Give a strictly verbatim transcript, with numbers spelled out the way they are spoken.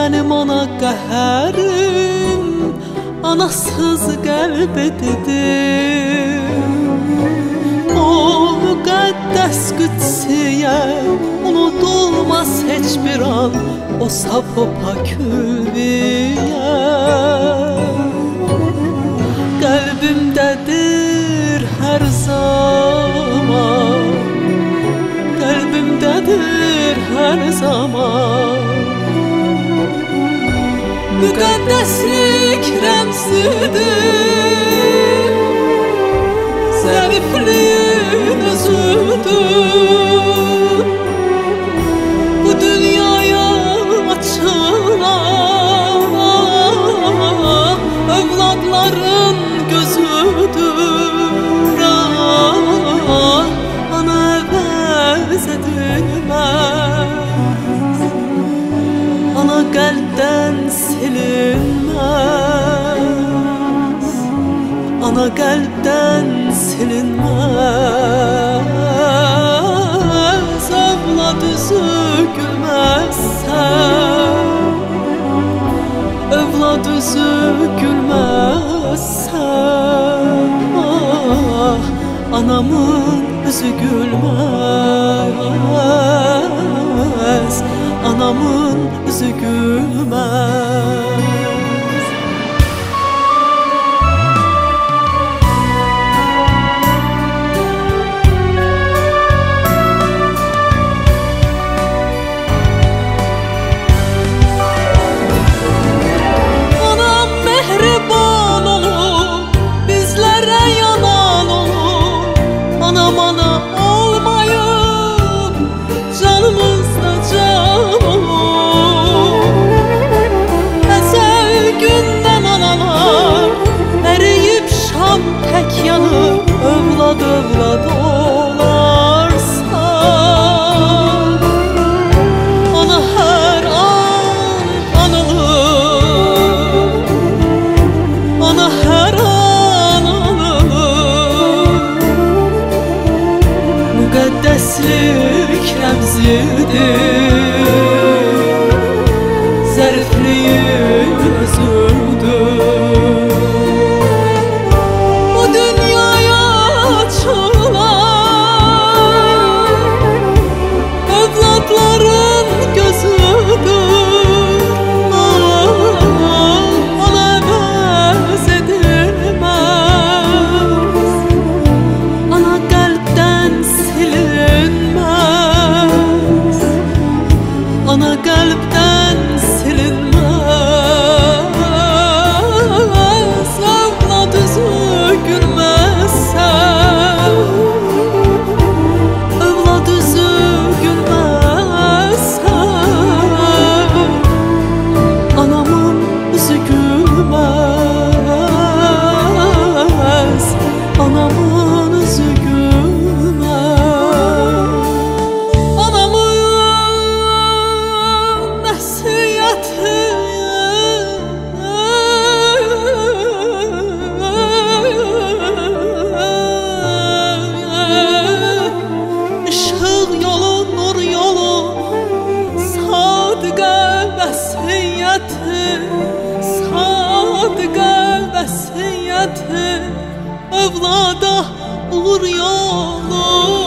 Mənim ana qəhərim anasız qəlbidir. O müqəddəs qüdsiyə unudulmaz heç bir an, o saf o pak ülviyə. Qəlbimdədir hər zaman, qəlbimdədir hər zaman. Müqəddəslik rəmzidir, zərifliyin özüdür. Bu dünyaya açılan övladların gözüdür. Ah, ana əvəz edilməz, ana qəlbdən silinməz, ana qəlbdən silinməz. Övlad üzü gülməzsən, övlad üzü gülməzsən. Ah, anamın üzü gülməz, anamın üzü gülməz. Anam mehriban olur, bizlərə yanan olur. Anam ana olmayıb canımızda can olur. Əzəl gündən analar əriyib şam tək yanıb, övlad övlad olarsan. Ana hər an analır, ana hər an analır. Müqəddəslik rəmzidir, zərifliyin özüdür. Bu dünyaya açılan övladların gözüdür. Ah, ana əvəz edilməz, ana qəlbdən silinməz, ana qəlbdən silinməz. Övlad üzü gülməzsən, övlad üzü gülməzsən. Anamın üzü gülməz, anamın üzü gülməz. Anamın nəsiyyəti işıq yolu, nur yolu, sadiqə vəsiyyəti, sadiqə vəsiyyəti. Övlada uğur yolu,